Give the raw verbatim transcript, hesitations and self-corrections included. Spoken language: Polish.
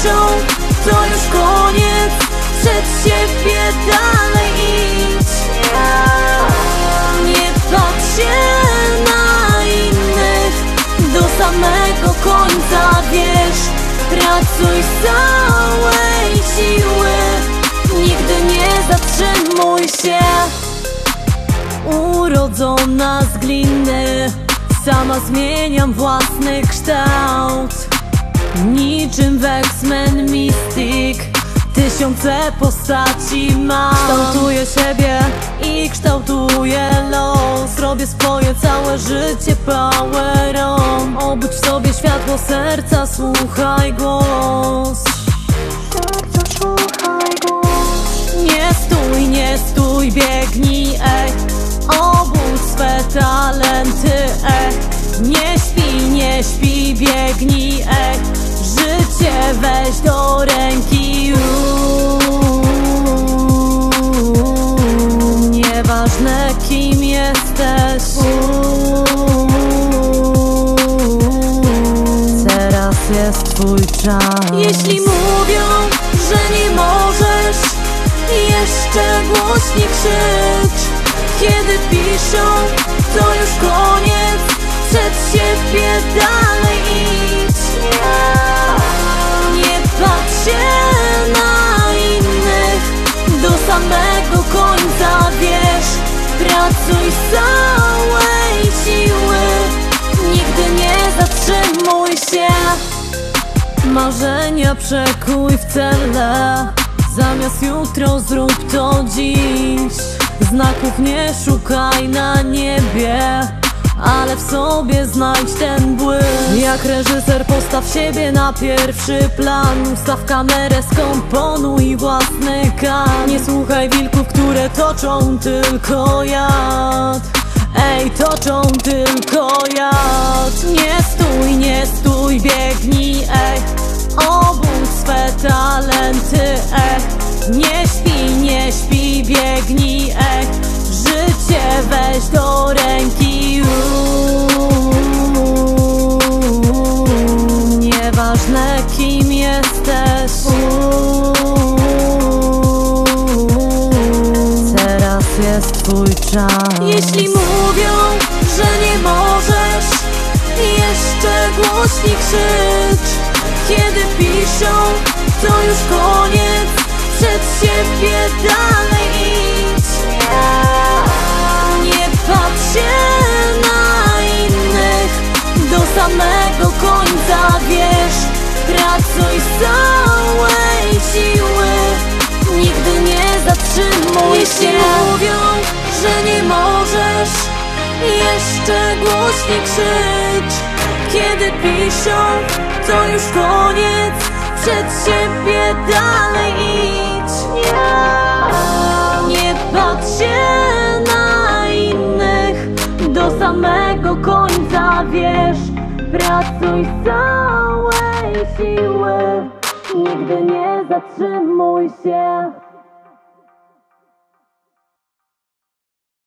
piszą, to już koniec, przed siebie dalej idź. Nie patrz się na innych, do samego końca, wiesz. Pracuj z całej siły, nigdy nie zatrzymuj się. Urodzona z gliny, sama zmieniam własny kształt. Niczym w X-Men Mystic, tysiące postaci mam. Kształtuję siebie i kształtuję los. Robię swoje całe życie power on. Obudź w sobie światło serca, słuchaj głos. Serca, słuchaj głos. Nie stój, nie stój, biegnij, ej. Obudź swe talenty, ej. Nie śpi, nie śpi, biegnij, ej. Życie weź do ręki. Uuu, nieważne kim jesteś, uuu, teraz jest twój czas. Jeśli mówią, że nie możesz, jeszcze głośniej krzycz. Kiedy piszą, to już koniec, przed siebie dalej idź. Nie patrz się na innych, do samego końca, wiesz. Pracuj z całej siły, nigdy nie zatrzymuj się. Marzenia przekuj w cele, zamiast jutro zrób to dziś. Znaków nie szukaj na niebie, ale w sobie znajdź ten błysk. Jak reżyser postaw siebie na pierwszy plan. Ustaw kamerę, skomponuj własny kan. Nie słuchaj wilków, które toczą tylko jad. Ej, toczą tylko jad. Nie stój, nie stój, biegnij, ej. Obudź swe talenty, ej. Nie śpi, nie śpi, biegnij, ej. Życie weź do ręki. Uuu, nieważne kim jesteś, uuu, teraz jest twój czas. Jeśli mówią, że nie możesz, jeszcze głośniej krzycz. Kiedy piszą, to już koniec, przed siebie dalej idź. Nie patrz się na innych, do samego końca, wiesz. Pracuj z całej siły, nigdy nie zatrzymuj się. Jeśli mówią, że nie możesz, jeszcze głośniej krzycz. Kiedy piszą, to już koniec, przed siebie dalej idź. Nie patrz się na innych, do samego końca, wiesz. Pracuj z całej siły, nigdy nie zatrzymuj się.